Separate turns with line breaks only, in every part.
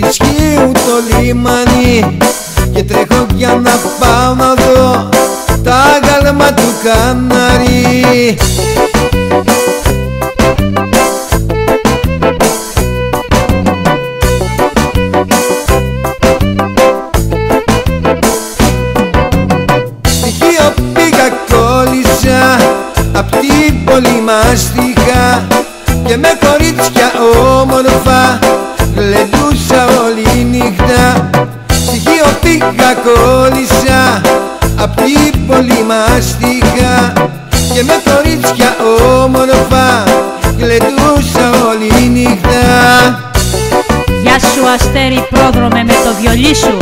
Σχείου το λιμάνι και τρέχω για να πάω να δω τα γάλμα του Κανάρι. Στοιχείο πήγα, κόλλησα απ' την πολυμάστιχα και με κορίτσια όμορφα γλεντούσα όλη νύχτα. Στοιχείο πήγα, κόλλησα απ' την πολυμάστιχα και με κορίτσια όμορφα γλεντούσα όλη νύχτα.
Γεια σου αστέρι πρόδρομε με το βιολί σου.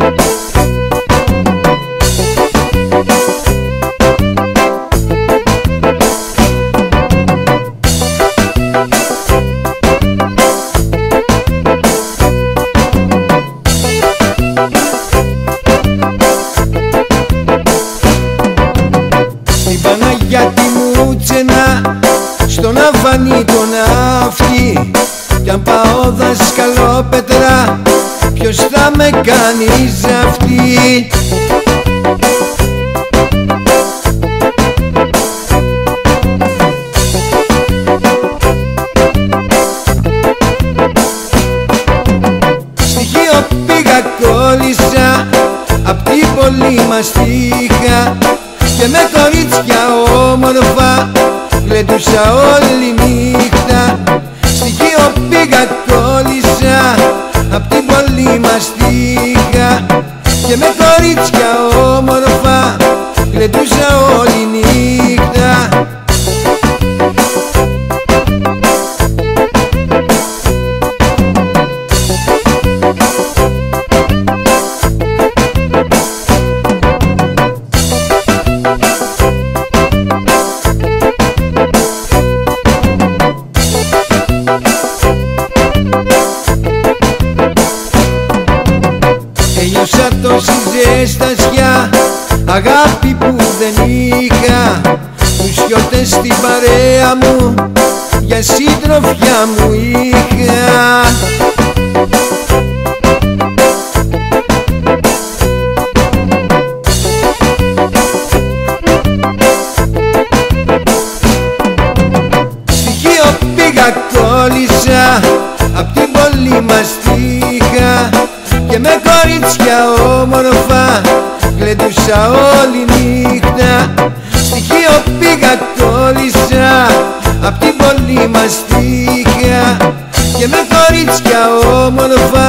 Στην Παναγιάτη μου τσενά, στον Αβανί τον αυτή, κι αν πάω δασκαλόπετρα, ποιος θα με κάνει ζαυτή. Στοιχείο πήγα, κόλλησα απ' την πολυμαστίχα και με κορίτσια όμορφα γλεντούσα όλη νύχτα. Στοιχείο πήγα, κόλλησα απ' την πολυμαστίχα και με κορίτσια όμορφα γλεντούσα όλη νύχτα. Ένιωσα τόση ζεστασιά, αγάπη που δεν είχα, τους γιορτές στην παρέα μου για συντροφιά μου είχα. Στοιχείο πήγα, κόλλησα απ' την πολυμαστίχα και με κορίτσια όμορφα γλεντούσα όλη νύχτα. Στοιχείο πήγα, κόλλησα απ' την πολυμαστίχα και με κορίτσια όμορφα